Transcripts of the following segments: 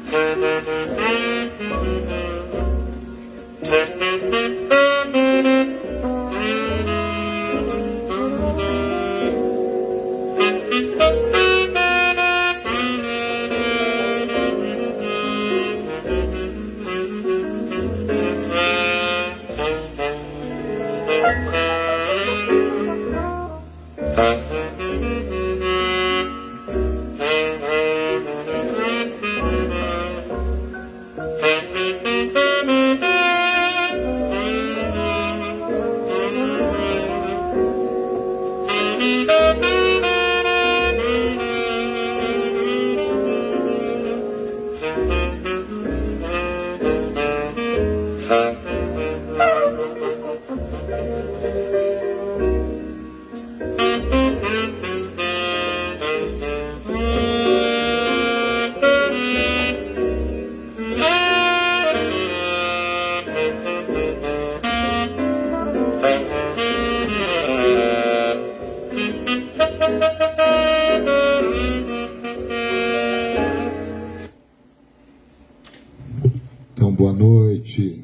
Boa noite.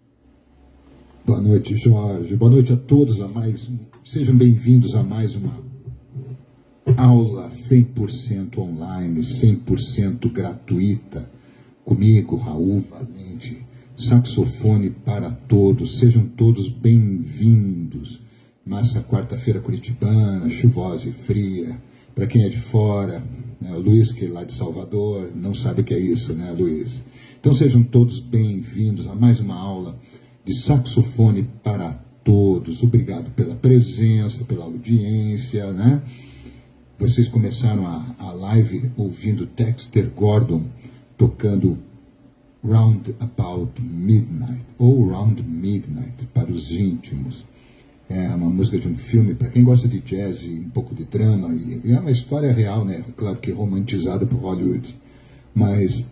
Boa noite, Jorge. Boa noite a todos. Sejam bem-vindos a mais uma aula 100% online, 100% gratuita, comigo, Raul Valente, saxofone para todos. Sejam todos bem-vindos nessa quarta-feira curitibana, chuvosa e fria. Para quem é de fora, né, o Luiz, que é lá de Salvador, não sabe o que é isso, né, Luiz? Então sejam todos bem-vindos a mais uma aula de saxofone para todos. Obrigado pela presença, pela audiência, né? Vocês começaram a live ouvindo Dexter Gordon tocando Round About Midnight, ou Round Midnight, para os íntimos. É uma música de um filme, para quem gosta de jazz e um pouco de drama, e é uma história real, né? Claro que romantizada por Hollywood, mas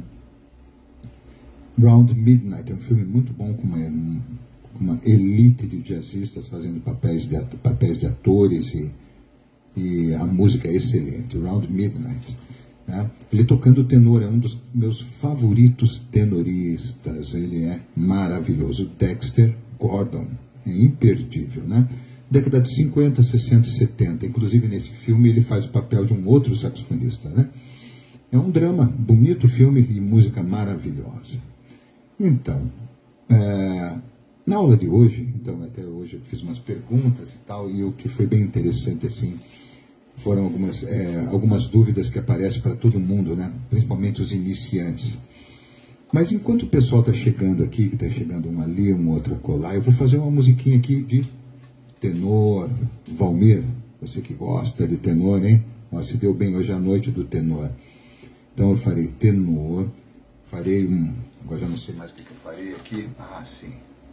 Round Midnight é um filme muito bom, com uma elite de jazzistas fazendo papéis de atores, e a música é excelente. Round Midnight, né? Ele tocando tenor, é um dos meus favoritos tenoristas, ele é maravilhoso. Dexter Gordon, é imperdível, né? Década de 50, 60 e 70, inclusive nesse filme ele faz o papel de um outro saxofonista, né? É um drama, bonito filme e música maravilhosa. Então, na aula de hoje, então até hoje eu fiz umas perguntas e tal, e o que foi bem interessante, assim, foram algumas dúvidas que aparecem para todo mundo, né? Principalmente os iniciantes. Mas enquanto o pessoal está chegando aqui, que está chegando um ali, um outro acolá, eu vou fazer uma musiquinha aqui de tenor. Valmir, você que gosta de tenor, hein? Ó, se deu bem hoje à noite do tenor. Então eu farei tenor, farei agora já não sei mais o que eu farei aqui. Ah, sim.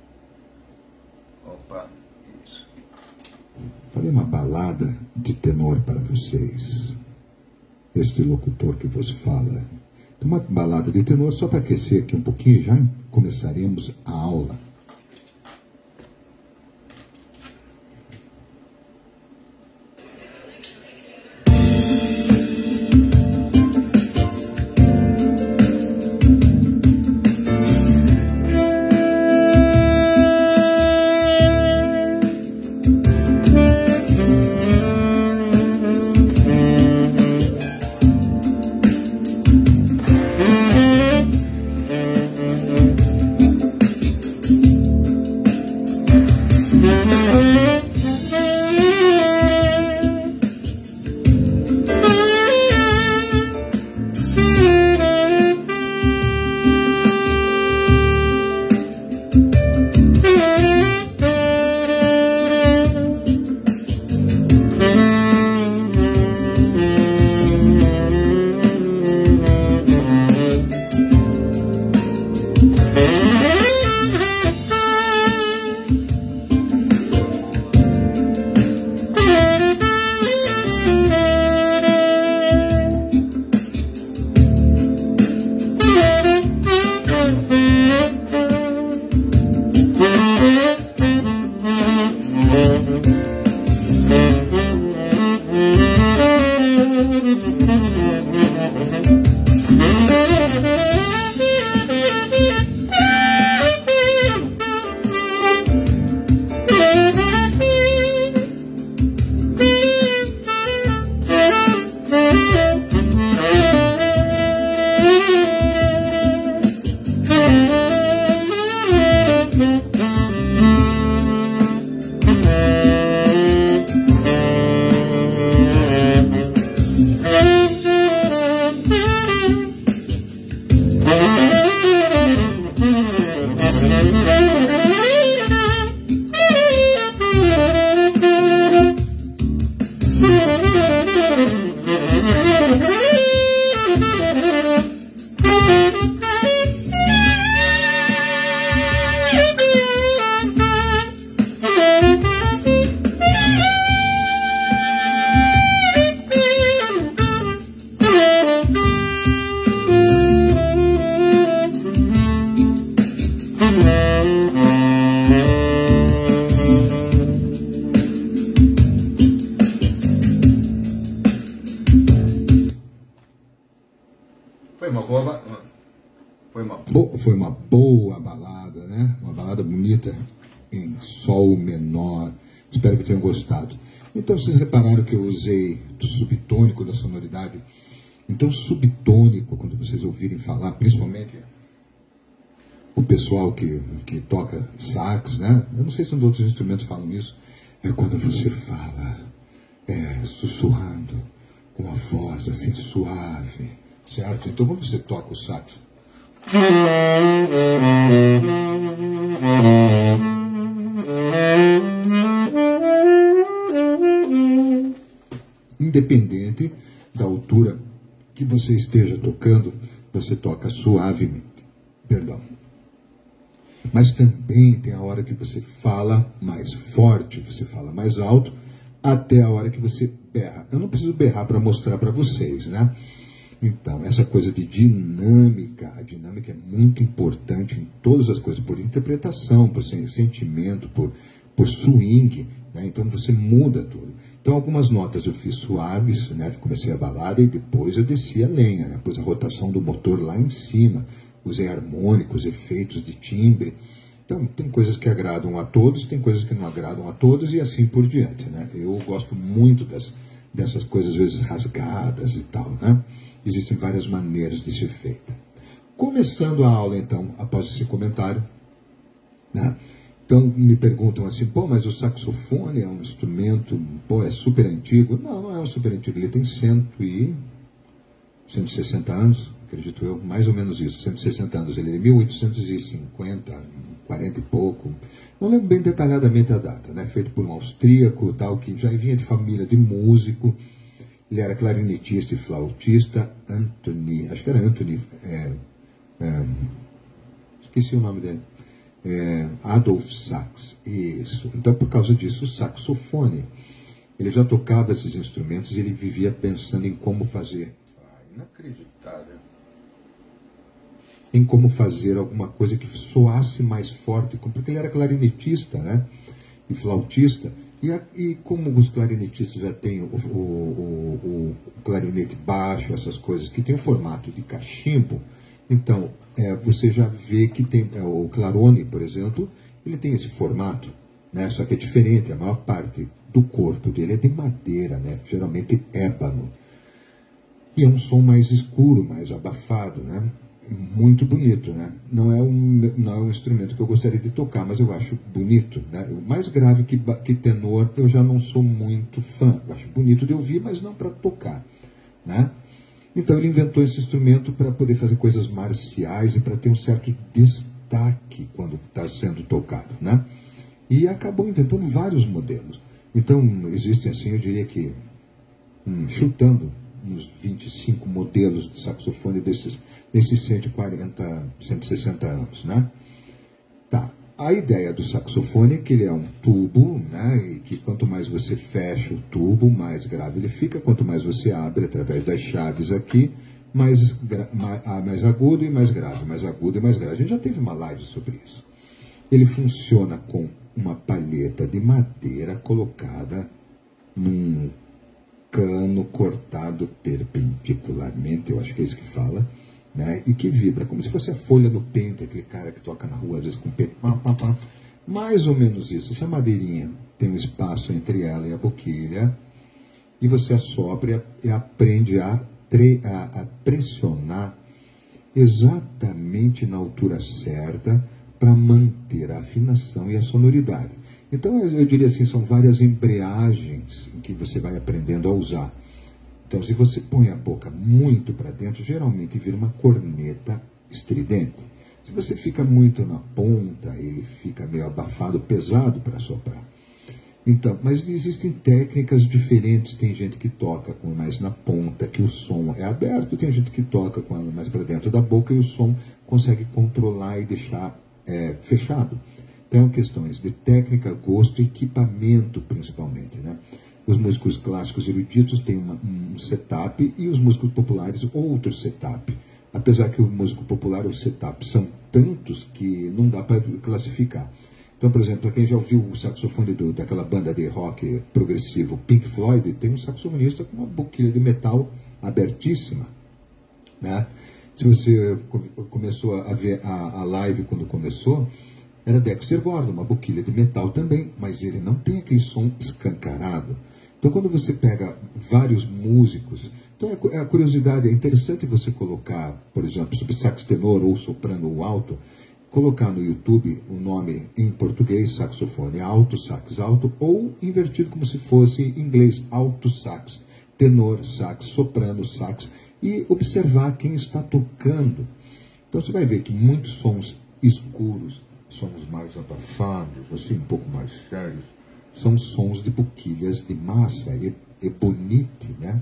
Opa, isso. Farei uma balada de tenor para vocês. Este locutor que vos fala. Uma balada de tenor só para aquecer aqui um pouquinho, já começaremos a aula. Foi uma boa balada, né? Uma balada bonita em sol menor. Espero que tenham gostado. Então, vocês repararam que eu usei do subtônico da sonoridade. Então, subtônico, quando vocês ouvirem falar, principalmente o pessoal que toca sax, né? Eu não sei se outros instrumentos falam isso. É quando você fala sussurrando, com uma voz assim suave, certo? Então, quando você toca o sax, independente da altura que você esteja tocando, você toca suavemente. Perdão. Mas também tem a hora que você fala mais forte, você fala mais alto, até a hora que você berra. Eu não preciso berrar para mostrar para vocês, né? Então, essa coisa de dinâmica, a dinâmica é muito importante em todas as coisas, por interpretação, por sentimento, por swing, né? Então você muda tudo. Então, algumas notas eu fiz suaves, né? Comecei a balada e depois eu desci a lenha, né? Pus a rotação do motor lá em cima, usei harmônicos, efeitos de timbre. Então, tem coisas que agradam a todos, tem coisas que não agradam a todos e assim por diante, né? Eu gosto muito dessas coisas, às vezes, rasgadas e tal, né? Existem várias maneiras de ser feita. Começando a aula, então, após esse comentário, né? Então, me perguntam assim, pô, mas o saxofone é um instrumento, pô, é super antigo. Não, não é um super antigo, ele tem 160 anos, acredito eu, mais ou menos isso, 160 anos. Ele é de 1850, 40 e pouco. Não lembro bem detalhadamente a data, né? Feito por um austríaco, tal, que já vinha de família de músico. Ele era clarinetista e flautista, acho que era Anthony, esqueci o nome dele, Adolf Sax, isso. Então, por causa disso, o saxofone, ele já tocava esses instrumentos e ele vivia pensando em como fazer, inacreditável, em como fazer alguma coisa que soasse mais forte, porque ele era clarinetista, né, e flautista. E como os clarinetistas já têm o clarinete baixo, essas coisas, que tem o formato de cachimbo, então você já vê que tem o clarone, por exemplo, ele tem esse formato, né? Só que é diferente, a maior parte do corpo dele é de madeira, né? Geralmente ébano. E é um som mais escuro, mais abafado, né? Muito bonito, né? Não é um instrumento que eu gostaria de tocar, mas eu acho bonito, né? O mais grave que tenor, eu já não sou muito fã. Eu acho bonito de ouvir, mas não para tocar, né? Então ele inventou esse instrumento para poder fazer coisas marciais e para ter um certo destaque quando está sendo tocado, né? E acabou inventando vários modelos. Então existem, assim, eu diria que, chutando, uns 25 modelos de saxofone desses 140, 160 anos, né? Tá. A ideia do saxofone é que ele é um tubo, né? E que quanto mais você fecha o tubo, mais grave ele fica. Quanto mais você abre através das chaves aqui, mais agudo e mais grave, mais agudo e mais grave. A gente já teve uma live sobre isso. Ele funciona com uma palheta de madeira colocada num cano cortado perpendicularmente, eu acho que é isso que fala, né? E que vibra, como se fosse a folha no pente, aquele cara que toca na rua, às vezes com pente, mais ou menos isso. Essa madeirinha tem um espaço entre ela e a boquilha, e você assopra e aprende a pressionar exatamente na altura certa para manter a afinação e a sonoridade. Então, eu diria assim, são várias embreagens em que você vai aprendendo a usar. Então, se você põe a boca muito para dentro, geralmente vira uma corneta estridente. Se você fica muito na ponta, ele fica meio abafado, pesado para soprar. Então, mas existem técnicas diferentes. Tem gente que toca com mais na ponta, que o som é aberto. Tem gente que toca com mais para dentro da boca e o som consegue controlar e deixar fechado. Então, questões de técnica, gosto e equipamento, principalmente, né? Os músicos clássicos eruditos têm um setup e os músicos populares outro setup. Apesar que o músico popular, os setups são tantos que não dá para classificar. Então, por exemplo, quem já ouviu o saxofone daquela banda de rock progressivo Pink Floyd, tem um saxofonista com uma boquilha de metal abertíssima, né? Se você começou a ver a live quando começou, era Dexter Gordon, uma boquilha de metal também, mas ele não tem aquele som escancarado. Então, quando você pega vários músicos, então a curiosidade, é interessante você colocar, por exemplo, sobre sax tenor ou soprano ou alto, colocar no YouTube o nome em português, saxofone alto, sax alto, ou invertido como se fosse em inglês, alto sax, tenor sax, soprano sax, e observar quem está tocando. Então você vai ver que muitos sons escuros, sons mais abafados, assim, um pouco mais sérios, são sons de boquilhas de massa, ebonite, né?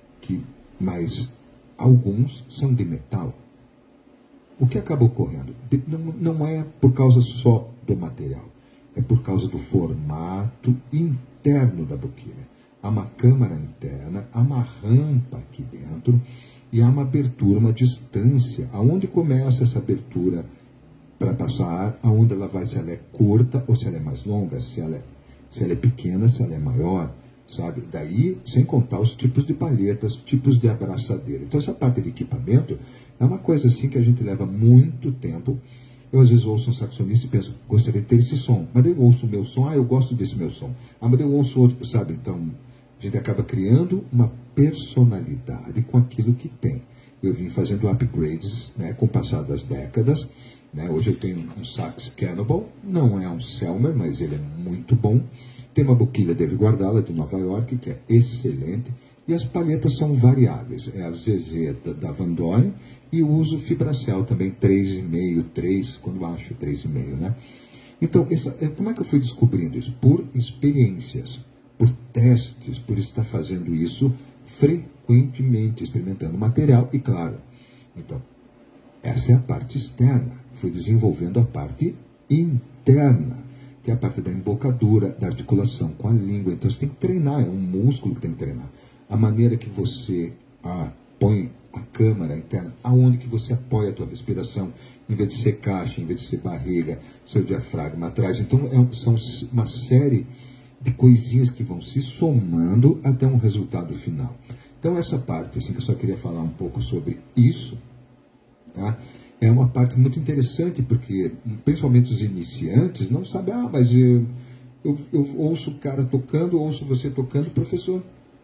Mas alguns são de metal. O que acaba ocorrendo? Não é por causa só do material, é por causa do formato interno da boquilha. Há uma câmara interna, há uma rampa aqui dentro e há uma abertura, uma distância. Aonde começa essa abertura para passar ar, aonde ela vai, se ela é curta ou se ela é mais longa, se ela é pequena, se ela é maior, sabe? Daí, sem contar os tipos de palhetas, tipos de abraçadeira. Então, essa parte de equipamento é uma coisa assim que a gente leva muito tempo. Eu, às vezes, ouço um saxonista e penso, gostaria de ter esse som. Mas daí eu ouço o meu som, eu gosto desse meu som. Mas daí eu ouço outro, sabe? Então, a gente acaba criando uma personalidade com aquilo que tem. Eu vim fazendo upgrades, né, com o passar das décadas. Né? Hoje eu tenho um sax Cannibal, não é um Selmer, mas ele é muito bom. Tem uma boquilha Dave Guardala de Nova York, que é excelente. E as palhetas são variáveis. É a ZZ da Van Doren e eu uso Fibracel também, 3,5, 3, quando acho 3,5, né? Então, como é que eu fui descobrindo isso? Por experiências, por testes, por estar fazendo isso frequentemente, experimentando material e, claro, então, essa é a parte externa. Fui desenvolvendo a parte interna, que é a parte da embocadura, da articulação com a língua. Então, você tem que treinar, é um músculo que tem que treinar. A maneira que você põe a câmara interna, aonde que você apoia a tua respiração, em vez de ser caixa, em vez de ser barriga, seu diafragma atrás. Então, são uma série de coisinhas que vão se somando até um resultado final. Então, essa parte, assim, que eu só queria falar um pouco sobre isso, tá? É uma parte muito interessante, porque principalmente os iniciantes não sabem, mas eu ouço o cara tocando, ouço você tocando, professor,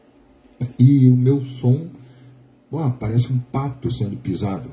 e o meu som parece um pato sendo pisado.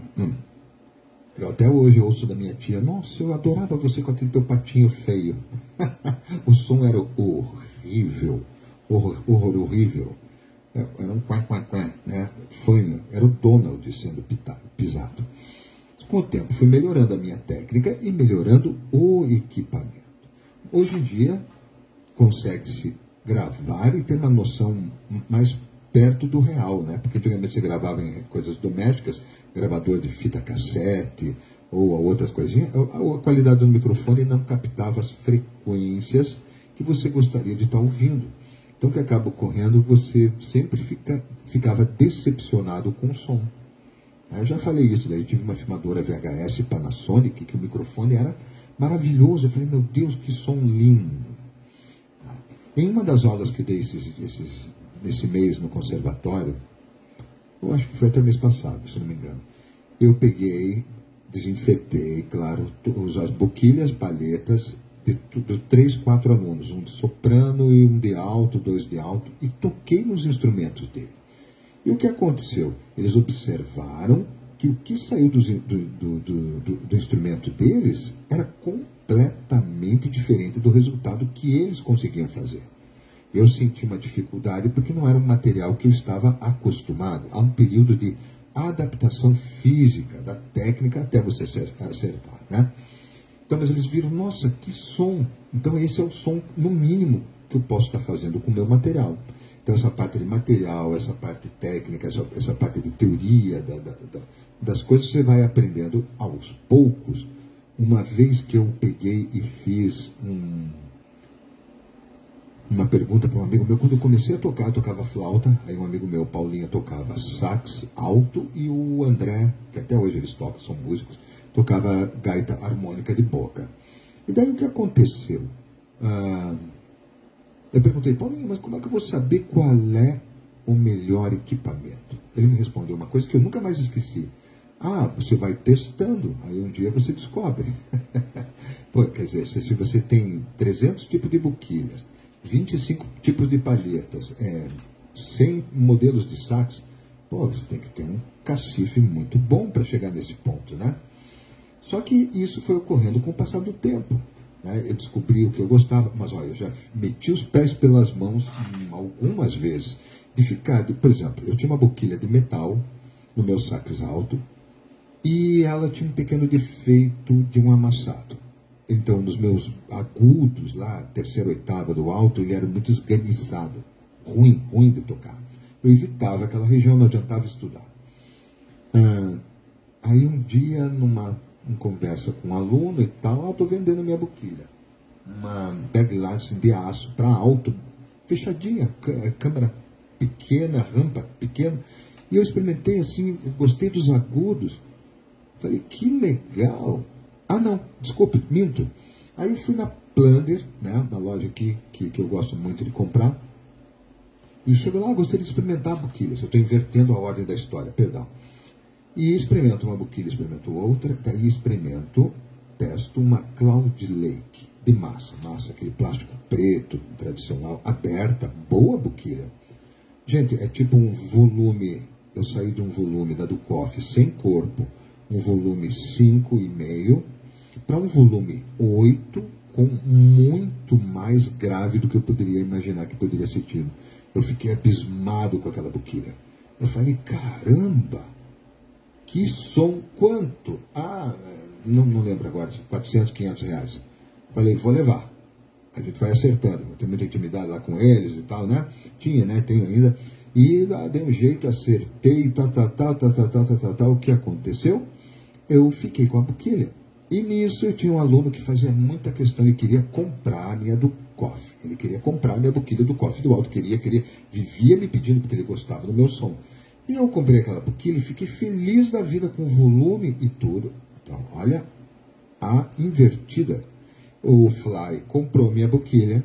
Eu até hoje ouço da minha tia, nossa, eu adorava você com aquele teu patinho feio. O som era horrível, horrível. Era um quá, né? Fanho, era o Donald sendo pisado. Com o tempo fui melhorando a minha técnica e melhorando o equipamento. Hoje em dia consegue-se gravar e ter uma noção mais perto do real, né? Porque antigamente você gravava em coisas domésticas, gravador de fita cassete ou outras coisinhas, a qualidade do microfone não captava as frequências que você gostaria de estar ouvindo. Então o que acaba ocorrendo, você sempre ficava decepcionado com o som. Eu já falei isso, daí tive uma filmadora VHS Panasonic, que o microfone era maravilhoso. Eu falei, meu Deus, que som lindo. Em uma das aulas que eu dei nesse mês no conservatório, eu acho que foi até mês passado, se não me engano, eu peguei, desinfetei, claro, as boquilhas, palhetas de 3, 4 alunos, um de soprano e um de alto, 2 de alto, e toquei nos instrumentos dele. E o que aconteceu? Eles observaram que o que saiu do instrumento deles era completamente diferente do resultado que eles conseguiam fazer. Eu senti uma dificuldade porque não era um material que eu estava acostumado. Há um período de adaptação física da técnica até você acertar, né? Então, mas eles viram, nossa, que som! Então esse é o som, no mínimo, que eu posso estar fazendo com o meu material. Então, essa parte de material, essa parte técnica, essa parte de teoria das coisas, você vai aprendendo aos poucos. Uma vez que eu peguei e fiz uma pergunta para um amigo meu, quando eu comecei a tocar, eu tocava flauta, aí um amigo meu, Paulinho, tocava sax alto, e o André, que até hoje eles tocam, são músicos, tocava gaita harmônica de boca. E daí o que aconteceu? Eu perguntei, Paulinho, mas como é que eu vou saber qual é o melhor equipamento? Ele me respondeu uma coisa que eu nunca mais esqueci. Ah, você vai testando, aí um dia você descobre. Pô, quer dizer, se você tem 300 tipos de boquilhas, 25 tipos de palhetas, 100 modelos de sax, pô, você tem que ter um cacife muito bom para chegar nesse ponto, né? Só que isso foi ocorrendo com o passar do tempo, né? Eu descobri o que eu gostava, mas olha, eu já meti os pés pelas mãos algumas vezes, de ficar, por exemplo, eu tinha uma boquilha de metal no meu sax alto, e ela tinha um pequeno defeito de um amassado. Então, nos meus agudos, lá, terceira, oitava do alto, ele era muito esganiçado, ruim de tocar. Eu evitava aquela região, não adiantava estudar. Aí um dia, numa conversa com um aluno e tal, estou vendendo minha boquilha. Uma Berg Larsen de aço para alto, fechadinha, câmera pequena, rampa pequena. E eu experimentei assim, eu gostei dos agudos. Falei, que legal. Ah, não, desculpe, minto. Aí eu fui na Plunder, né, na loja aqui, que eu gosto muito de comprar. E chego lá, gostei de experimentar boquilhas. Eu estou invertendo a ordem da história, perdão. E experimento uma boquilha, experimento outra, daí testo uma Cloud Lake de massa, aquele plástico preto, tradicional, aberta, boa boquilha. Gente, é tipo um volume, eu saí de um volume da Dukoff sem corpo, um volume 5,5 para um volume 8 com muito mais grave do que eu poderia imaginar que poderia ser tido. Eu fiquei abismado com aquela boquilha. Eu falei, caramba, que som, quanto? Ah, não lembro agora, 400, 500 reais. Falei, vou levar. A gente vai acertando, tem muita intimidade lá com eles e tal, né? Tinha, né? Tenho ainda. E dei um jeito, acertei, tal. O que aconteceu? Eu fiquei com a boquilha. E nisso eu tinha um aluno que fazia muita questão, ele queria comprar a minha do Dukoff. Ele queria comprar a minha boquilha do Dukoff do alto, vivia me pedindo porque ele gostava do meu som. E eu comprei aquela boquilha e fiquei feliz da vida com o volume e tudo. Então, olha a invertida. O Fly comprou minha boquilha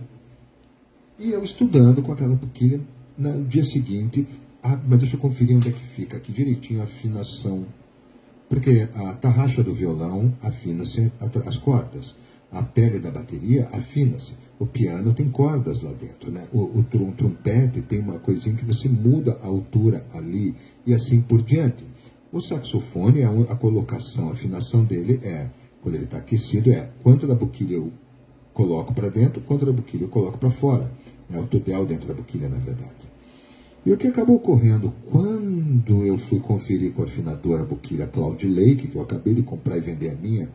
e eu estudando com aquela boquilha. No dia seguinte, mas deixa eu conferir onde é que fica aqui direitinho a afinação. Porque a tarraxa do violão afina-se as cordas. A pele da bateria afina-se. O piano tem cordas lá dentro, né? O trompete tem uma coisinha que você muda a altura ali e assim por diante. O saxofone, a colocação, a afinação dele quando ele está aquecido, quanto da boquilha eu coloco para dentro, quanto da boquilha eu coloco para fora. O tudel dentro da boquilha, na verdade. E o que acabou ocorrendo? Quando eu fui conferir com a afinadora a boquilha Cloud Lake, que eu acabei de comprar e vender a minha,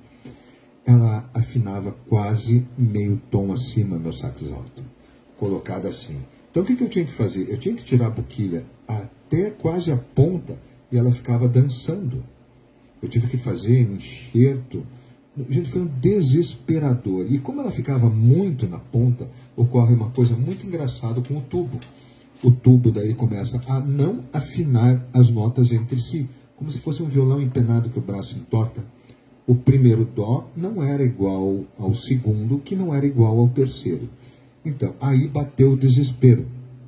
ela afinava quase meio tom acima meu sax alto, colocada assim. Então o que eu tinha que fazer? Eu tinha que tirar a boquilha até quase a ponta e ela ficava dançando. Eu tive que fazer um enxerto. Gente, foi um desesperador. E como ela ficava muito na ponta, ocorre uma coisa muito engraçada com o tubo. O tubo daí começa a não afinar as notas entre si, como se fosse um violão empenado que o braço entorta. O primeiro dó não era igual ao segundo, que não era igual ao terceiro. Então, aí bateu o desespero.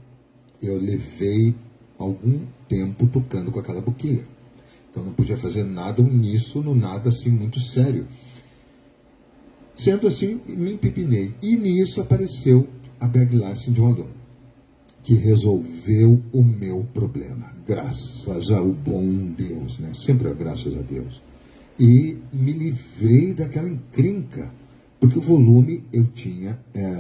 Eu levei algum tempo tocando com aquela boquilha. Então, não podia fazer nada uníssono, nada assim muito sério. Sendo assim, me empipinei. E nisso apareceu a Berg Larsen de um aluno, que resolveu o meu problema, graças ao bom Deus, né? Sempre é graças a Deus. E me livrei daquela encrenca, porque o volume eu tinha,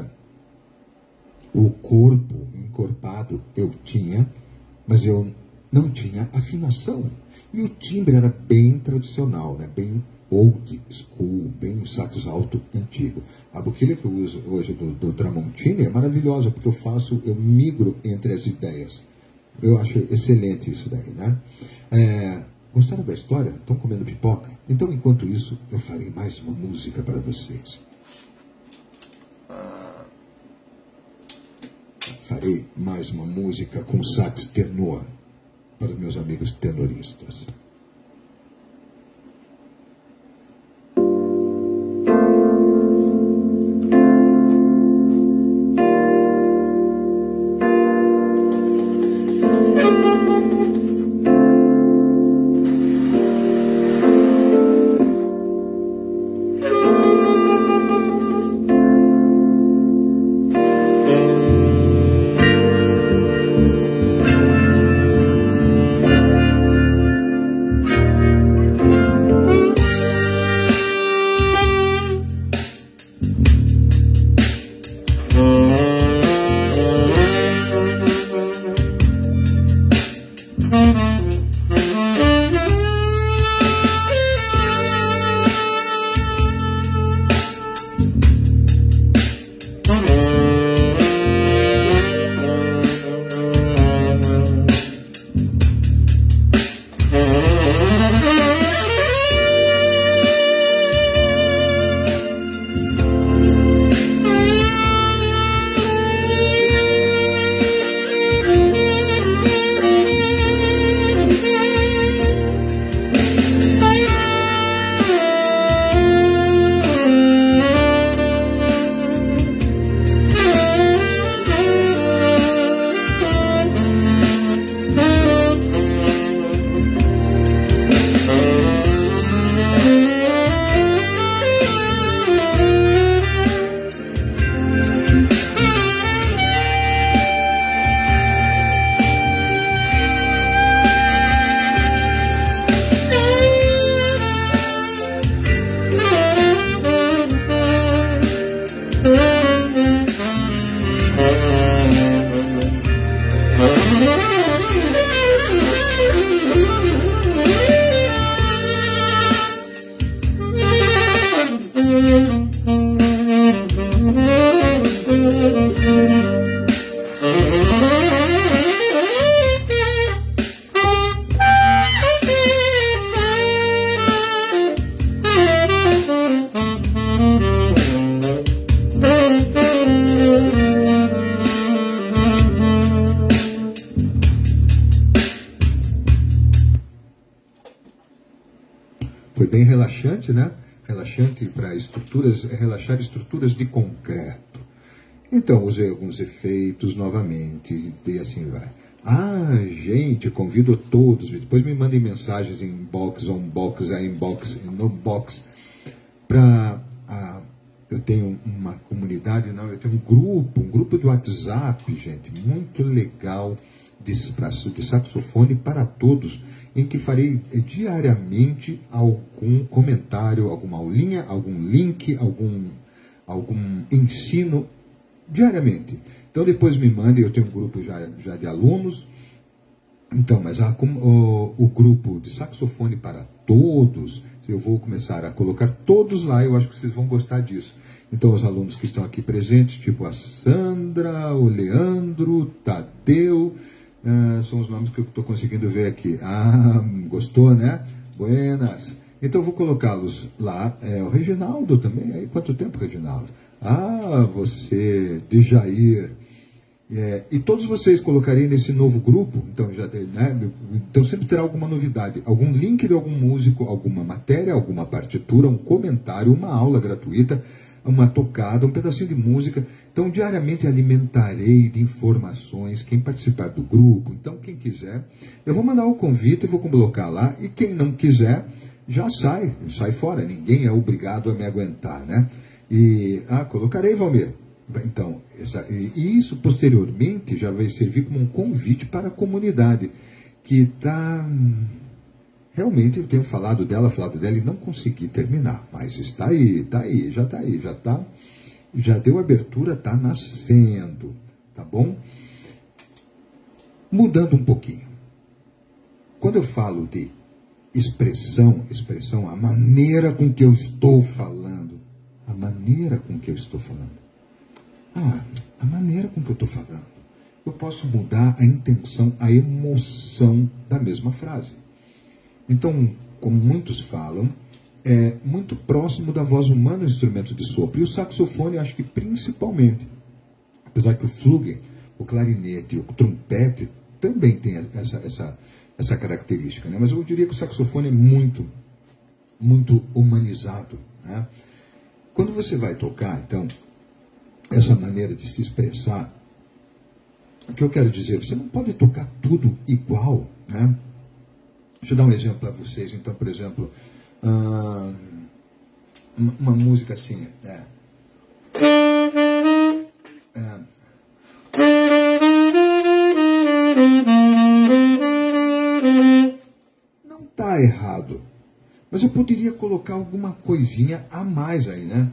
o corpo encorpado eu tinha, mas eu não tinha afinação. E o timbre era bem tradicional, né? Bem old school, bem um sax alto antigo. A boquilha que eu uso hoje do Tramontini é maravilhosa, porque eu migro entre as ideias. Eu acho excelente isso daí, né? Gostaram da história? Estão comendo pipoca? Então, enquanto isso, eu farei mais uma música para vocês. Farei mais uma música com sax tenor para os meus amigos tenoristas. bem relaxante, né? Relaxante para estruturas, é relaxar estruturas de concreto. Então, usei alguns efeitos novamente e assim vai. Ah, gente, convido todos, depois me mandem mensagens em inbox, onbox, inbox, no box, para... eu tenho uma comunidade, não, eu tenho um grupo do WhatsApp, gente, muito legal, de saxofone para todos, em que farei diariamente algum comentário, alguma aulinha, algum link, algum ensino, diariamente. Então depois me mandem, eu tenho um grupo já de alunos. Então, mas o grupo de saxofone para todos, eu vou começar a colocar todos lá, eu acho que vocês vão gostar disso. Então os alunos que estão aqui presentes, tipo a Sandra, o Leandro, o Tadeu, são os nomes que eu estou conseguindo ver aqui. Ah, gostou, né? Buenas. Então eu vou colocá-los lá. O Reginaldo também. Aí, quanto tempo, Reginaldo? Ah, você, de Jair. E todos vocês colocarem nesse novo grupo, então, então sempre terá alguma novidade, algum link de algum músico, alguma matéria, alguma partitura, um comentário, uma aula gratuita, uma tocada, um pedacinho de música. Então diariamente alimentarei de informações quem participar do grupo. Então quem quiser, eu vou mandar o convite, eu vou colocar lá, e quem não quiser, já sai fora, ninguém é obrigado a me aguentar, né? Colocarei, Valmir. Então, isso posteriormente já vai servir como um convite para a comunidade, que está... Realmente eu tenho falado dela e não consegui terminar, mas já deu abertura, está nascendo, tá bom? Mudando um pouquinho. Quando eu falo de expressão, a maneira com que eu estou falando, a maneira com que eu estou falando, eu posso mudar a intenção, a emoção da mesma frase. Então, como muitos falam, é muito próximo da voz humana o instrumento de sopro. E o saxofone, acho que principalmente, apesar que o flugel, o clarinete e o trompete também tem essa característica, né? Mas eu diria que o saxofone é muito, muito humanizado, né? Quando você vai tocar, então, essa maneira de se expressar, o que eu quero dizer, você não pode tocar tudo igual, né? Deixa eu dar um exemplo para vocês. Então, por exemplo, uma música assim, não está errado, mas eu poderia colocar alguma coisinha a mais aí, né?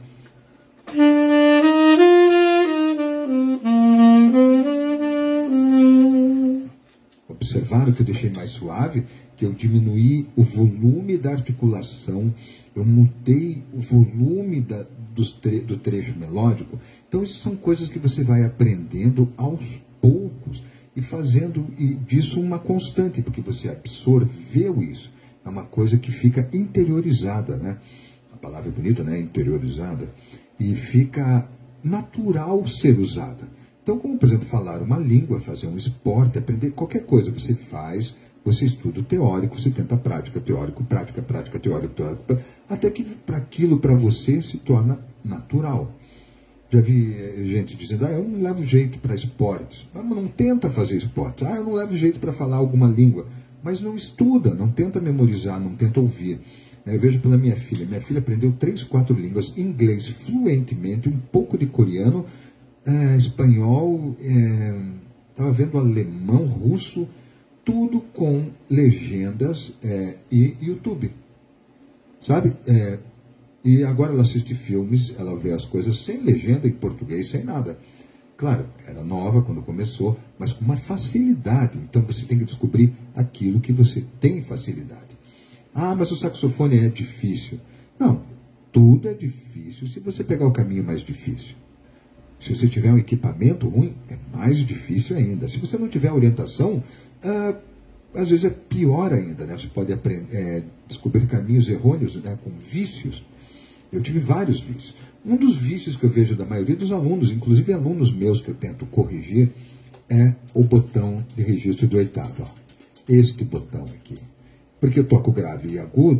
Observaram que eu deixei mais suave, que eu diminuí o volume da articulação, eu mudei o volume do trecho melódico. Então, isso são coisas que você vai aprendendo aos poucos e fazendo disso uma constante, porque você absorveu isso. É uma coisa que fica interiorizada, né? A palavra é bonita, né? Interiorizada. E fica natural ser usada. Então, como, por exemplo, falar uma língua, fazer um esporte, aprender qualquer coisa, você faz, você estuda o teórico, você tenta prática, teórico, prática, teórico, até que aquilo para você se torna natural. Já vi gente dizendo, eu não levo jeito para esportes. Mas não tenta fazer esportes. Eu não levo jeito para falar alguma língua. Mas não estuda, não tenta memorizar, não tenta ouvir. Eu vejo pela minha filha. Minha filha aprendeu 3, 4 línguas, inglês fluentemente, um pouco de coreano, espanhol, estava vendo alemão, russo, tudo com legendas e YouTube, sabe? E agora ela assiste filmes, ela vê as coisas sem legenda em português, sem nada. Claro, era nova quando começou, mas com uma facilidade. Então você tem que descobrir aquilo que você tem facilidade. Mas o saxofone é difícil. Não, tudo é difícil se você pegar o caminho mais difícil. Se você tiver um equipamento ruim, é mais difícil ainda. Se você não tiver orientação, às vezes é pior ainda, né? Você pode descobrir caminhos errôneos, né? Com vícios. Eu tive vários vícios. Um dos vícios que eu vejo da maioria dos alunos, inclusive alunos meus que eu tento corrigir, é o botão de registro de oitava. Este botão aqui. Porque eu toco grave e agudo,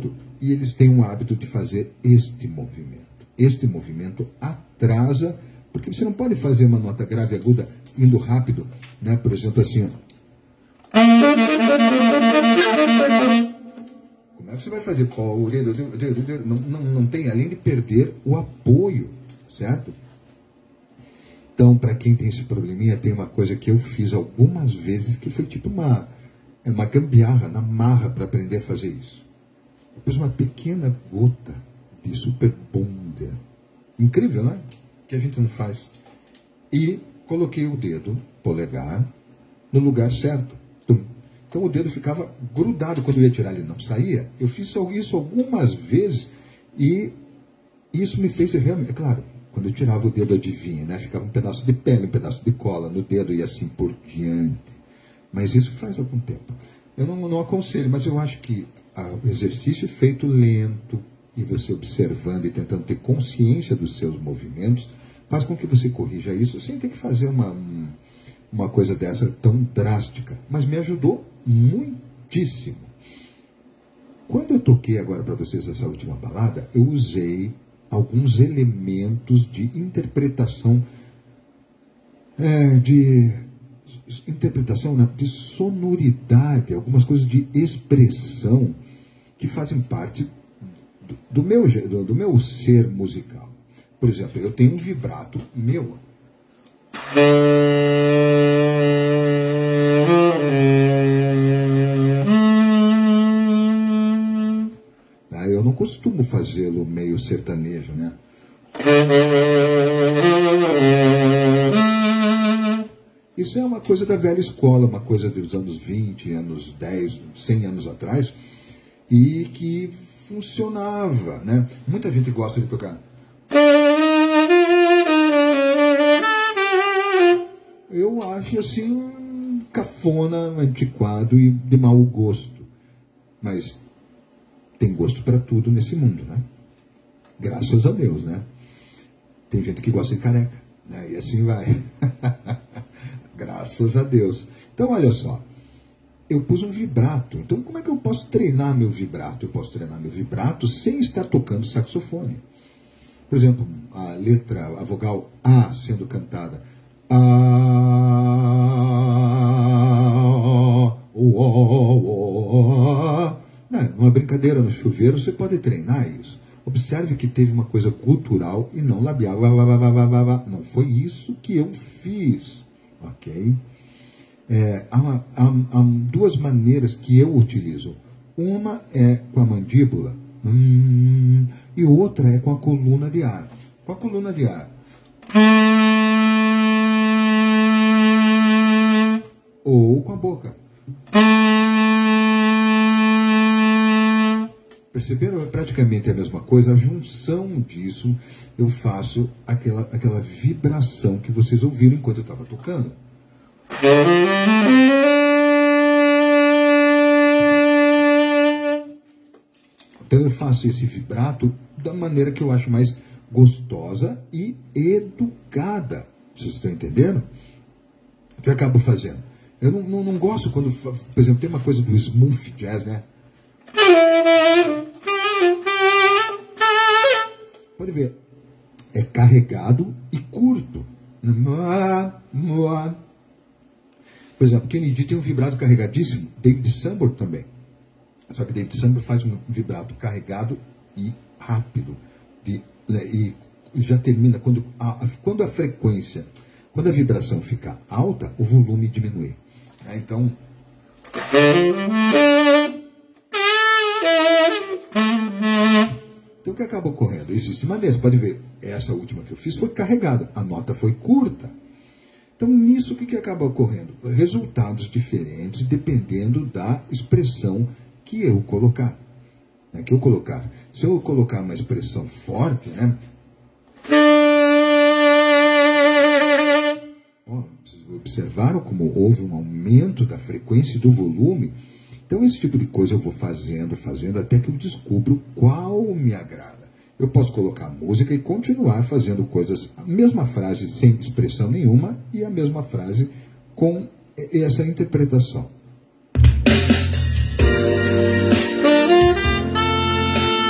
e eles têm o hábito de fazer este movimento. Este movimento atrasa, porque você não pode fazer uma nota grave aguda indo rápido, né? Por exemplo, assim, ó. Como é que você vai fazer? Não tem, além de perder o apoio, certo? Então, para quem tem esse probleminha, tem uma coisa que eu fiz algumas vezes, que foi tipo uma gambiarra, na marra, para aprender a fazer isso. Eu pus uma pequena gota de Super Bonder. Incrível, né? Que a gente não faz. E coloquei o dedo polegar no lugar certo. Tum. Então o dedo ficava grudado quando eu ia tirar, ele não saía. Eu fiz isso algumas vezes e isso me fez realmente... É claro, quando eu tirava o dedo, adivinha, né? Ficava um pedaço de pele, um pedaço de cola no dedo e assim por diante. Mas isso faz algum tempo. Eu não aconselho, mas eu acho que o exercício feito lento e você observando e tentando ter consciência dos seus movimentos faz com que você corrija isso sem ter que fazer uma coisa dessa tão drástica. Mas me ajudou muitíssimo. Quando eu toquei agora para vocês essa última balada, eu usei alguns elementos de interpretação, de sonoridade, algumas coisas de expressão que fazem parte do meu ser musical. Por exemplo, eu tenho um vibrato meu. Eu não costumo fazê-lo meio sertanejo, né? Isso é uma coisa da velha escola, uma coisa dos anos 20, anos 10, 100 anos atrás, e que funcionava, né? Muita gente gosta de tocar. Eu acho assim cafona, antiquado e de mau gosto. Mas tem gosto para tudo nesse mundo, né? Graças a Deus, né? Tem gente que gosta de careca, né? E assim vai. Graças a Deus. Então, olha só. Eu pus um vibrato. Então, como é que eu posso treinar meu vibrato? Eu posso treinar meu vibrato sem estar tocando saxofone. Por exemplo, a vogal A sendo cantada. Numa brincadeira no chuveiro, você pode treinar isso. Observe que teve uma coisa cultural e não labial. Não foi isso que eu fiz. Ok? Há duas maneiras que eu utilizo. Uma é com a mandíbula e outra é com a coluna de ar. Com a coluna de ar. Ou com a boca. Perceberam? É praticamente a mesma coisa. A junção disso, eu faço aquela vibração que vocês ouviram enquanto eu estava tocando. Então eu faço esse vibrato da maneira que eu acho mais gostosa e educada. Vocês estão entendendo? O que eu acabo fazendo? Eu não gosto quando, por exemplo, tem uma coisa do smooth jazz, né? Pode ver. É carregado e curto. Por exemplo, Kennedy tem um vibrato carregadíssimo. David Sanborn também. Só que David Sanborn faz um vibrato carregado e rápido. E já termina quando a frequência, quando a vibração fica alta, o volume diminui. Então... Então o que acaba ocorrendo? Existe maneiras, pode ver, essa última que eu fiz foi carregada, a nota foi curta. Então nisso o que acaba ocorrendo? Resultados diferentes dependendo da expressão que eu colocar. Se eu colocar uma expressão forte, né? Vocês observaram como houve um aumento da frequência e do volume? Então esse tipo de coisa eu vou fazendo, até que eu descubro qual me agrada. Eu posso colocar música e continuar fazendo coisas, a mesma frase sem expressão nenhuma e a mesma frase com essa interpretação.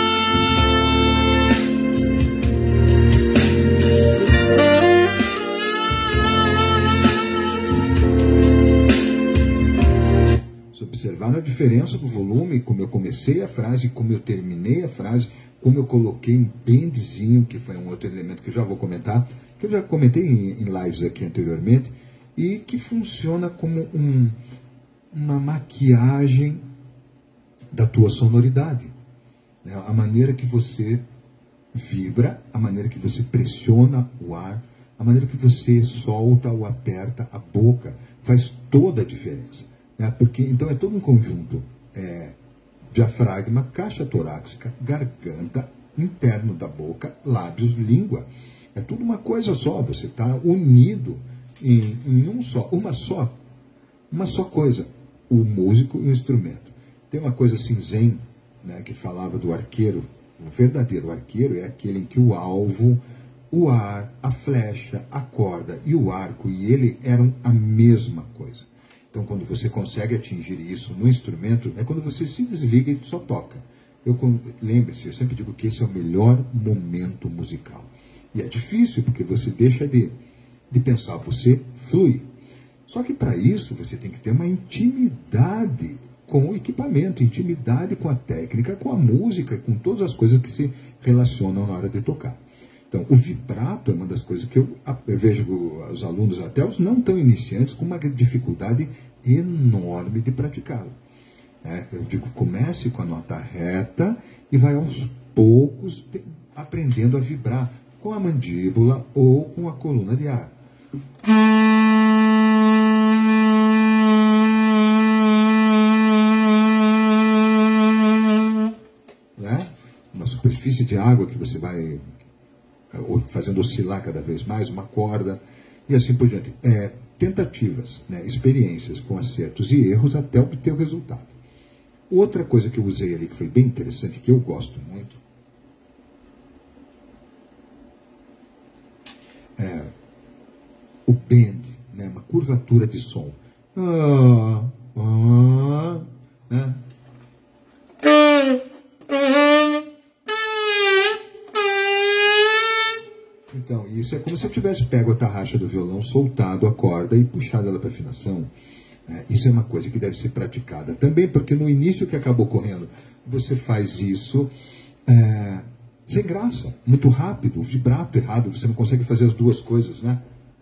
diferença do volume, como eu comecei a frase, como eu terminei a frase, como eu coloquei um bendzinho, que foi um outro elemento que eu já vou comentar, que eu já comentei em lives aqui anteriormente, e que funciona como uma maquiagem da tua sonoridade. Né? A maneira que você vibra, a maneira que você pressiona o ar, a maneira que você solta ou aperta a boca, faz toda a diferença. Né? Porque, então é todo um conjunto. Diafragma, caixa torácica, garganta, interno da boca, lábios, língua. É tudo uma coisa só. Você está unido em uma só coisa. O músico e o instrumento. Tem uma coisa assim zen, né, que falava do arqueiro. O verdadeiro arqueiro é aquele em que o alvo, o ar, a flecha, a corda e o arco e ele eram a mesma coisa. Então, quando você consegue atingir isso no instrumento, é quando você se desliga e só toca. Lembre-se, eu sempre digo que esse é o melhor momento musical. E é difícil, porque você deixa de pensar, você flui. Só que para isso, você tem que ter uma intimidade com o equipamento, intimidade com a técnica, com a música, com todas as coisas que se relacionam na hora de tocar. Então, o vibrato é uma das coisas que eu vejo os alunos, até os não tão iniciantes, com uma dificuldade enorme de praticá-lo. Eu digo, comece com a nota reta e vai aos poucos aprendendo a vibrar com a mandíbula ou com a coluna de ar. Né? Uma superfície de água que você vai fazendo oscilar cada vez mais, uma corda, e assim por diante. Tentativas, né, experiências com acertos e erros até obter o resultado. Outra coisa que eu usei ali, que foi bem interessante, que eu gosto muito, é o bend, né, uma curvatura de som. Né? Então, isso é como se eu tivesse pego a tarraxa do violão, soltado a corda e puxado ela para afinação. Isso é uma coisa que deve ser praticada. Também porque no início que acaba ocorrendo, você faz isso sem graça, muito rápido, o vibrato errado, você não consegue fazer as duas coisas, né?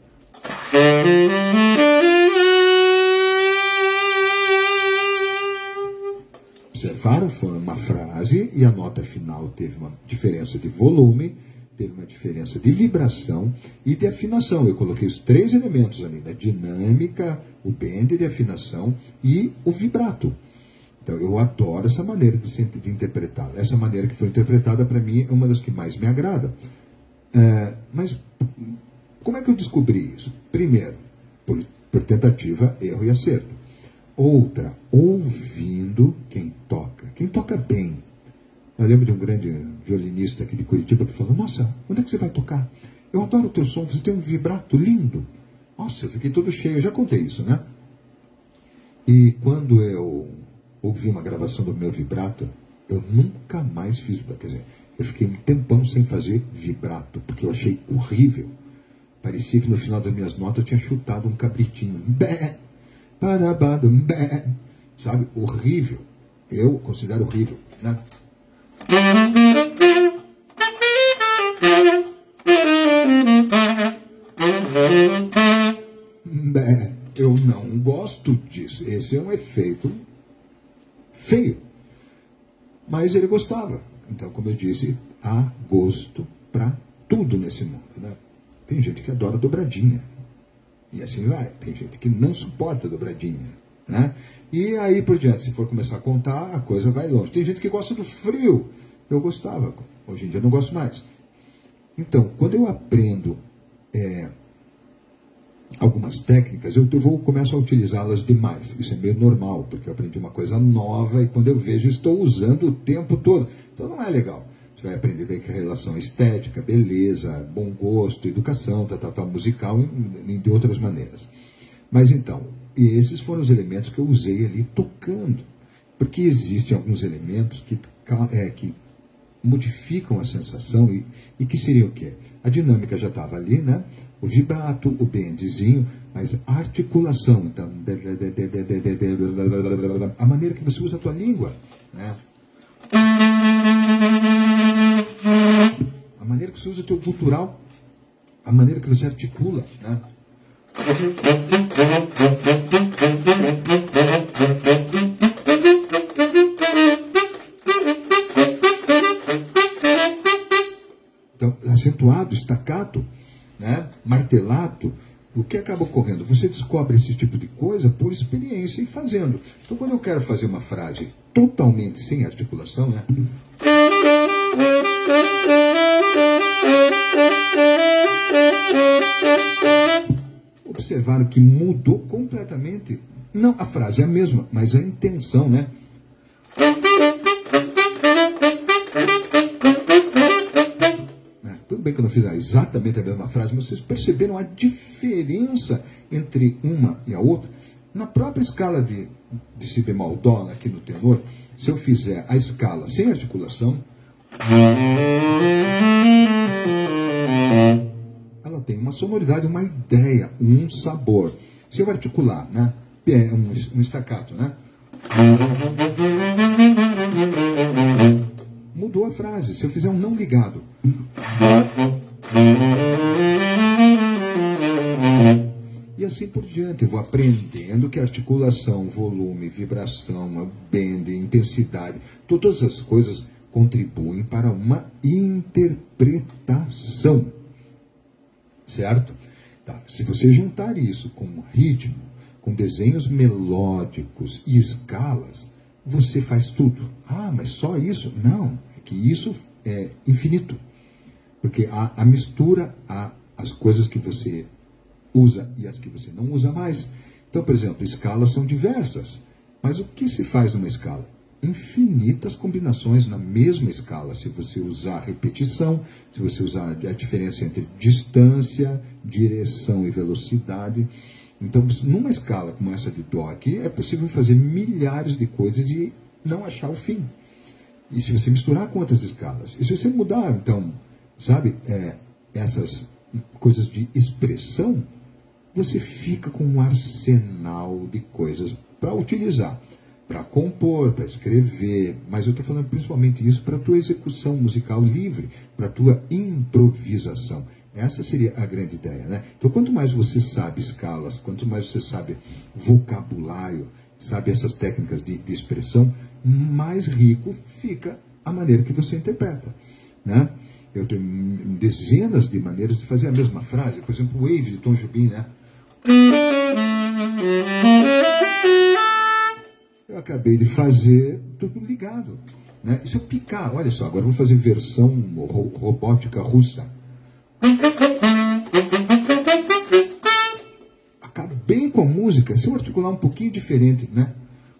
Observaram? Foi uma frase e a nota final teve uma diferença de volume, teve uma diferença de vibração e de afinação. Eu coloquei os três elementos ali, da dinâmica, o bend de afinação e o vibrato. Então, eu adoro essa maneira de interpretá-la. Essa maneira que foi interpretada, para mim, é uma das que mais me agrada. Mas, como é que eu descobri isso? Primeiro, por tentativa, erro e acerto. Outra, ouvindo quem toca. Quem toca bem. Eu lembro de um grande violinista aqui de Curitiba que falou, nossa, onde é que você vai tocar? Eu adoro o teu som, você tem um vibrato lindo. Nossa, eu fiquei todo cheio, eu já contei isso, né? E quando eu ouvi uma gravação do meu vibrato, eu nunca mais fiz, quer dizer, eu fiquei um tempão sem fazer vibrato, porque eu achei horrível. Parecia que no final das minhas notas eu tinha chutado um cabritinho. Bé, parabado, bé. Sabe, horrível. Eu considero horrível, né? Eu não gosto disso. Esse é um efeito feio. Mas ele gostava. Então, como eu disse, há gosto para tudo nesse mundo, né? Tem gente que adora dobradinha. E assim vai. Tem gente que não suporta dobradinha, né? E aí por diante, se for começar a contar, a coisa vai longe. Tem gente que gosta do frio. Eu gostava. Hoje em dia eu não gosto mais. Então, quando eu aprendo algumas técnicas, eu começo a utilizá-las demais. Isso é meio normal, porque eu aprendi uma coisa nova e quando eu vejo, estou usando o tempo todo. Então não é legal. Você vai aprender daí que a relação estética, beleza, bom gosto, educação, musical e de outras maneiras. Mas então, e esses foram os elementos que eu usei ali tocando. Porque existem alguns elementos que modificam a sensação e que seria o quê? A dinâmica já estava ali, né? O vibrato, o bendezinho, mas a articulação, então, a maneira que você usa a tua língua, né? A maneira que você usa o teu cultural, a maneira que você articula, né? Então, acentuado, staccato, né? Martelado, o que acaba ocorrendo? Você descobre esse tipo de coisa por experiência e fazendo. Então, quando eu quero fazer uma frase totalmente sem articulação, né? Observaram que mudou completamente. Não, a frase é a mesma, mas a intenção, né? Tudo bem que eu não fiz exatamente a mesma frase, mas vocês perceberam a diferença entre uma e a outra? Na própria escala de si bemol dó, aqui no tenor, se eu fizer a escala sem articulação, ela tem uma sonoridade, uma ideia, um sabor. Se eu articular, né, um staccato, né, mudou a frase. Se eu fizer um não ligado, e assim por diante, eu vou aprendendo que articulação, volume, vibração, bend, intensidade, todas as coisas contribuem para uma interpretação. Certo? Tá. Se você juntar isso com ritmo, com desenhos melódicos e escalas, você faz tudo. Ah, mas só isso? Não, é que isso é infinito. Porque a mistura, as coisas que você usa e as que você não usa mais. Então, por exemplo, escalas são diversas. Mas o que se faz numa escala? Infinitas combinações na mesma escala. Se você usar repetição, se você usar a diferença entre distância, direção e velocidade. Então, numa escala como essa de Dó aqui, é possível fazer milhares de coisas e não achar o fim. E se você misturar com outras escalas, e se você mudar, então, sabe, essas coisas de expressão, você fica com um arsenal de coisas para utilizar, para compor, para escrever, mas eu estou falando principalmente isso para a tua execução musical livre, para a tua improvisação. Essa seria a grande ideia, né? Então, quanto mais você sabe escalas, quanto mais você sabe vocabulário, sabe essas técnicas de expressão, mais rico fica a maneira que você interpreta, né? Eu tenho dezenas de maneiras de fazer a mesma frase. Por exemplo, o Wave de Tom Jobim, né? Eu acabei de fazer tudo ligado, né? E se eu picar, olha só, agora eu vou fazer versão robótica russa. Acabei com a música, se eu articular um pouquinho diferente, né?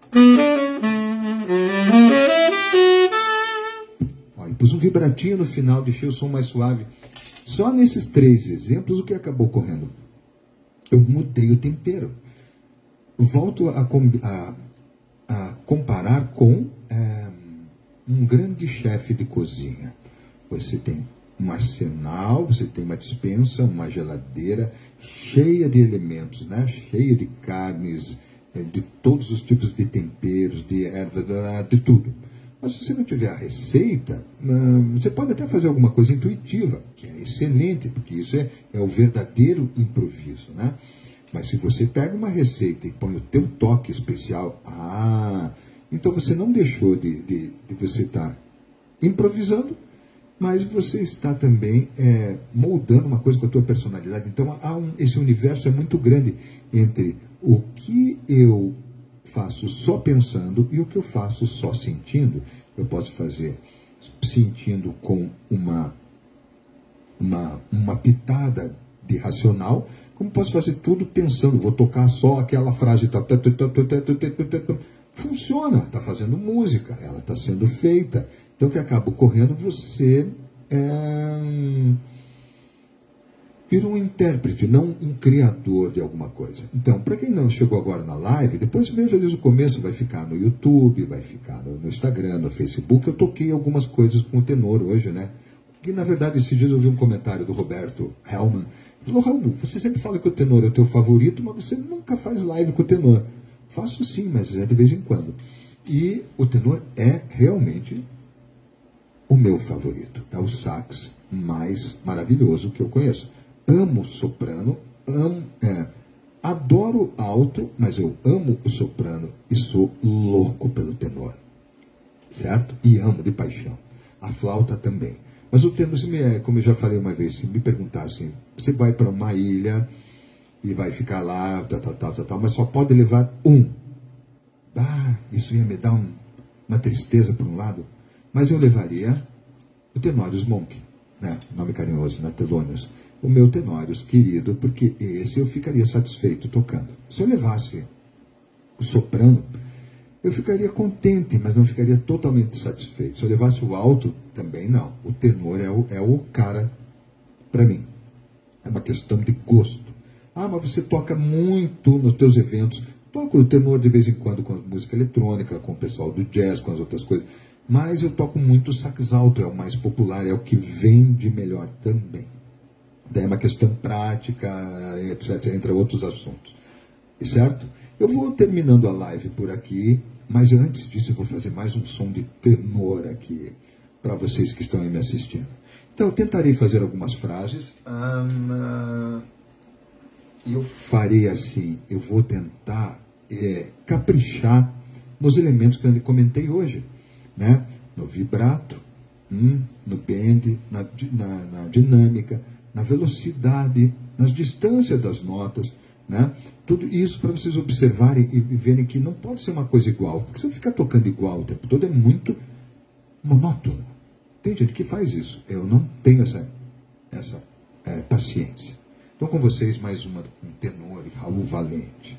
Ó, e pus um vibratinho no final, deixei o som mais suave. Só nesses 3 exemplos, o que acabou ocorrendo? Eu mudei o tempero. Volto a comparar com um grande chefe de cozinha. Você tem um arsenal, você tem uma despensa, uma geladeira cheia de elementos, né? Cheia de carnes, de todos os tipos de temperos, de ervas, de tudo. Mas se você não tiver a receita, você pode até fazer alguma coisa intuitiva, que é excelente, porque isso é o verdadeiro improviso, né? Mas se você pega uma receita e põe o teu toque especial, então você não deixou de você estar improvisando, mas você está também moldando uma coisa com a tua personalidade. Então esse universo é muito grande entre o que eu faço só pensando e o que eu faço só sentindo. Eu posso fazer sentindo com uma pitada de racional, como posso fazer tudo pensando, vou tocar só aquela frase, funciona, está fazendo música, ela está sendo feita. Então o que acaba ocorrendo, você virou um intérprete, não um criador de alguma coisa. Então, para quem não chegou agora na live, depois veja desde o começo, vai ficar no YouTube, vai ficar no Instagram, no Facebook. Eu toquei algumas coisas com o tenor hoje, né? Que, na verdade, esses dias eu vi um comentário do Roberto Hellman. Ele falou: Raul, você sempre fala que o tenor é o teu favorito, mas você nunca faz live com o tenor. Faço sim, mas é de vez em quando. E o tenor é realmente o meu favorito. É o sax mais maravilhoso que eu conheço. Amo soprano, adoro alto, mas eu amo o soprano e sou louco pelo tenor, certo? E amo de paixão. A flauta também. Mas o tenor, como eu já falei uma vez, se me perguntassem, você vai para uma ilha e vai ficar lá, mas só pode levar um. Isso ia me dar uma tristeza por um lado, mas eu levaria o Tenórius Monk, né? Nome carinhoso, né? Thelonious. O meu Tenórius querido, porque esse eu ficaria satisfeito tocando. Se eu levasse o soprano, eu ficaria contente, mas não ficaria totalmente satisfeito. Se eu levasse o alto, também não. O tenor é o cara para mim. É uma questão de gosto. Mas você toca muito nos teus eventos. Toco o tenor de vez em quando com música eletrônica, com o pessoal do jazz, com as outras coisas. Mas eu toco muito sax alto, é o mais popular, é o que vende melhor também. Daí é uma questão prática, etc., entre outros assuntos. Certo? Eu vou terminando a live por aqui, mas antes disso eu vou fazer mais um som de tenor aqui, para vocês que estão aí me assistindo. Então eu tentarei fazer algumas frases. Eu farei assim, eu vou tentar caprichar nos elementos que eu comentei hoje, né? No vibrato, no bend, na dinâmica, na velocidade, nas distâncias das notas, né? Tudo isso para vocês observarem e verem que não pode ser uma coisa igual, porque se eu ficar tocando igual o tempo todo é muito monótono. Tem gente que faz isso, eu não tenho essa paciência. Então com vocês mais uma com tenor, Raul Valente.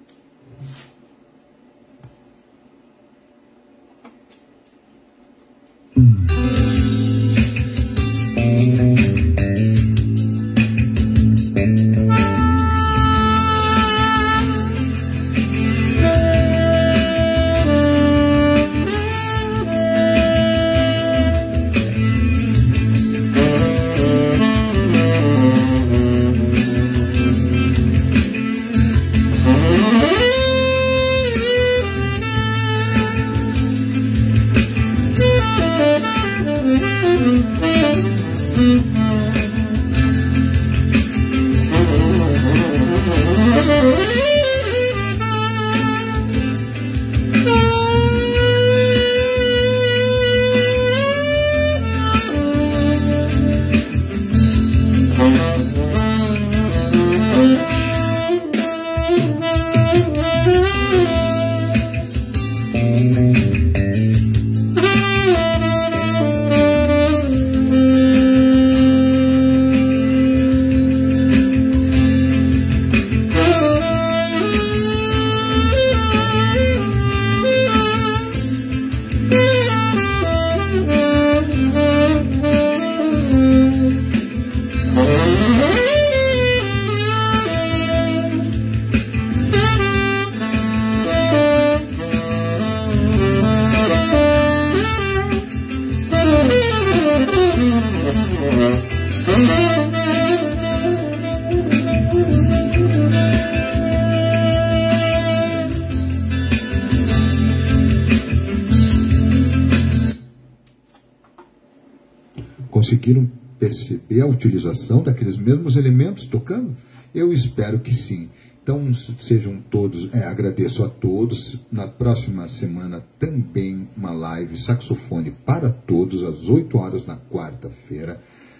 Conseguiram perceber a utilização daqueles mesmos elementos tocando? Eu espero que sim. Então sejam todos, agradeço a todos. Na próxima semana também uma live saxofone para todos, às 8 horas na quarta-feira.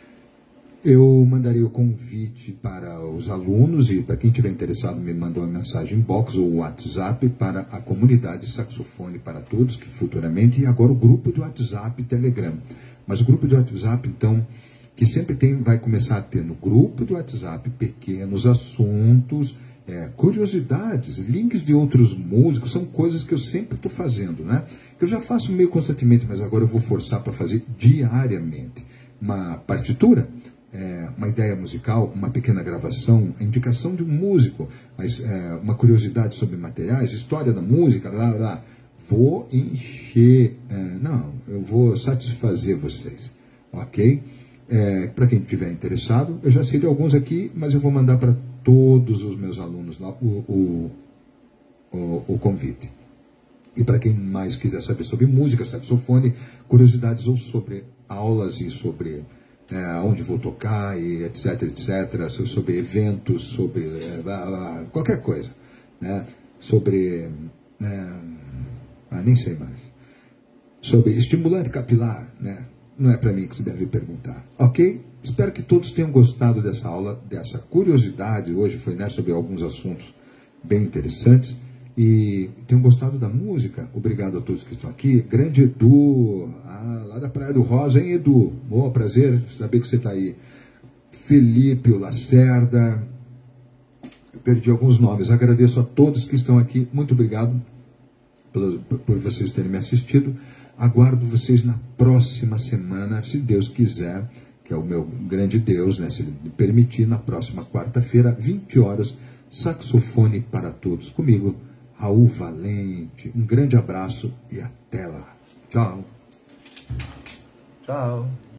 Eu mandarei o convite para os alunos e para quem estiver interessado me manda uma mensagem inbox ou WhatsApp para a comunidade Saxofone para Todos, que futuramente, e agora o grupo de WhatsApp e Telegram. Mas o grupo de WhatsApp, então, que sempre vai começar a ter no grupo do WhatsApp pequenos assuntos, curiosidades, links de outros músicos, são coisas que eu sempre estou fazendo, né? Que eu já faço meio constantemente, mas agora eu vou forçar para fazer diariamente. Uma partitura uma ideia musical, uma pequena gravação, a indicação de um músico, uma curiosidade sobre materiais, história da música, blá, blá, blá, vou encher, eu vou satisfazer vocês, ok? Para quem estiver interessado, eu já sei de alguns aqui, mas eu vou mandar para todos os meus alunos lá o convite. E para quem mais quiser saber sobre música, saxofone, curiosidades ou sobre aulas e sobre onde vou tocar, e etc, etc, sobre eventos, sobre qualquer coisa, né? Sobre, nem sei mais, sobre estimulante capilar, né? Não é para mim que você deve perguntar, ok? Espero que todos tenham gostado dessa aula, dessa curiosidade, hoje foi, né, sobre alguns assuntos bem interessantes, e tenham gostado da música. Obrigado a todos que estão aqui. Grande Edu, lá da Praia do Rosa, hein, Edu? Bom, prazer saber que você está aí. Felipe, o Lacerda, eu perdi alguns nomes. Agradeço a todos que estão aqui. Muito obrigado por vocês terem me assistido. Aguardo vocês na próxima semana, se Deus quiser, que é o meu grande Deus, né? Se Ele me permitir, na próxima quarta-feira, 20 horas, saxofone para todos. Comigo, Raul Valente. Um grande abraço e até lá. Tchau. Tchau.